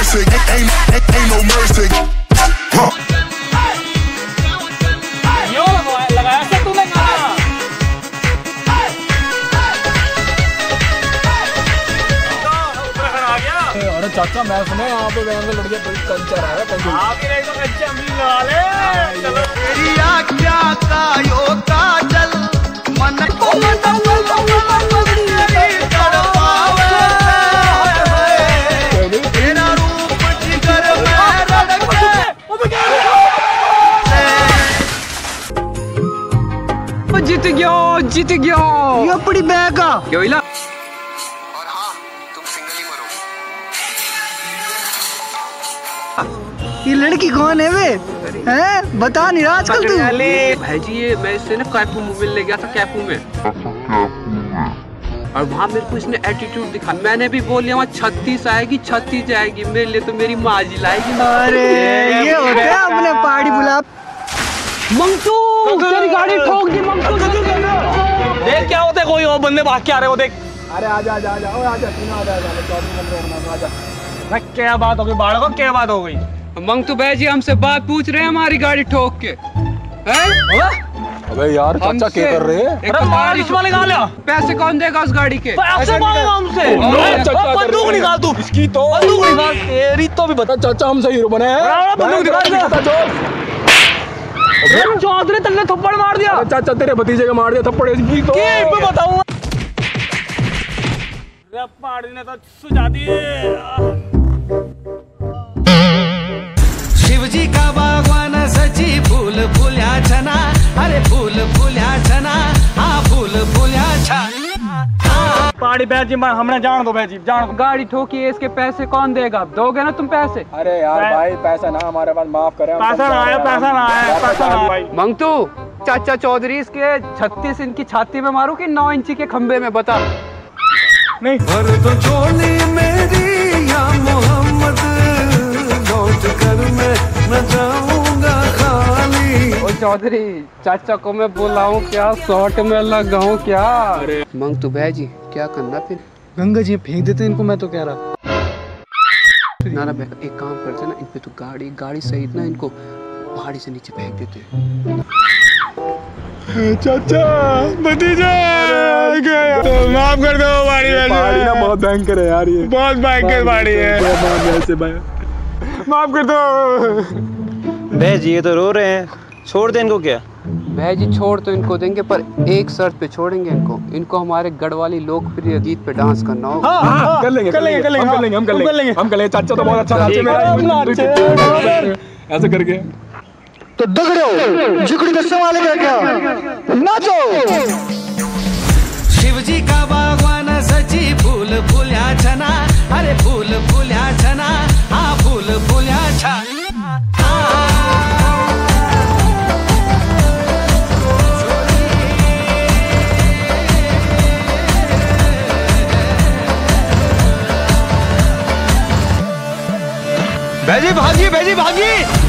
mercy, ain't no mercy. यो लगाया था तूने गाना? उत्तराखंड आ गया? अरे चाचा मैं सुना यहाँ पे वैन से लड़के कल्चर आ रहा है। आप ही नहीं तो कच्चे हम भी लगा ले। चलो तेरी आज्ञा का यो काजल मन को तेरा रूप जिगर में रड़के जीत गया ये अपनी बैग का क्यों हिला। और हाँ तुम सिंगल ही मरो। ये लड़की कौन है वे हैं बता नहीं रहा आजकल तू। भाई जी ये मैं इससे ना कैफू मूवी ले गया था कैफू में और वहाँ मेरे को इसने एटीट्यूड दिखा। मैंने भी बोल लिया वहाँ 36 आएगी 36 जाएगी मेरे लिए तो मेरी माँ जी लाएगी। अरे ये होता है अपने पहाड़ी बुला। मंगतू तेरी गाड़ी ठोक दी मंगतू। देख क्या होता है कोई और बंदे भाग के आ रहे हो देख। अरे आजा आजा आजा आजा तीनों आजा। क्या बात हो गई बाढ़ को क्या बात हो गई? मंगतू भाई जी हमसे बात पूछ रहे हैं हमारी गाड़ी ठोक के हैं? अबे यार चाचा क्या कर रहे हैं? अरे बारिश वाले निकाल लिया। पैसे कौन देगा उस गाड़ी के? पैसे मांगेगा हमसे। बंदूक निकाल तू। इसकी तो बंदूक निकाल तेरी तो भी बता। चाचा हमसे हीरो बने हैं। बंदूक निकाल। चौधरी तन्ने थप्पड़ मार दिया। चाचा तेरे भतीजे का मार दिया थप्पड़ इसकी तो। बताऊंगा। पहाड़ी ने तो सुझा दिए। शिवजी का बागवान सजी फूल फुल्या छना अरे फूल फुल्या छना हाँ फूल फुल्या छना। पहाड़ी बैठ जी हमने जान दो बैठ जान दो। गाड़ी ठोकी है इसके पैसे कौन देगा? दोगे ना तुम पैसे? अरे यार भाई पैसा ना हमारे पास माफ करें। पैसा ना आया पैसा ना आया पैसा ना भाई। मंगतू चाचा चौधरी इसके 36 इनकी छाती में मारू कि 9 इंची के खंबे में बता। नहीं भर तो झोली मेरी या मोहम्मद लौट कर मैं न जाऊंगा खाली। ओ चौधरी चाचा को मैं बुलाऊं क्या शॉर्ट में लगाऊं क्या? मंगतू भाई जी क्या करना फिर? गंगा जी फेंक देते इनको मैं तो कह रहा। नाना भाई एक काम करते ना इन पे तो गाड़ी सहित ना इनको पहाड़ी से नीचे फेंक देते। चाचा भतीजा माफ कर दो। पहाड़ी ना बहुत भयंकर है यार ये बहुत भयंकर पहाड़ी है। माफ कर दो। भैया जी ये तो रो रहे हैं छोड़ दे इनको। क्या भाई जी छोड़ तो इनको देंगे पर एक शर्त पे छोड़ेंगे इनको हमारे गढ़वाली लोकप्रिय गीत पे डांस करना होगा। कर लेंगे चाचा तो बहुत अच्छा नाचे मेरा ऐसे करके तो दगड़ो जिगड़ी का सवाल है क्या नाचो। शिवजी का बागवान सजी फूल फुल्या छना अरे फूल फुल्या छना हाँ फूल फुल्या छना। भैजी भागिए भैजी भागिए।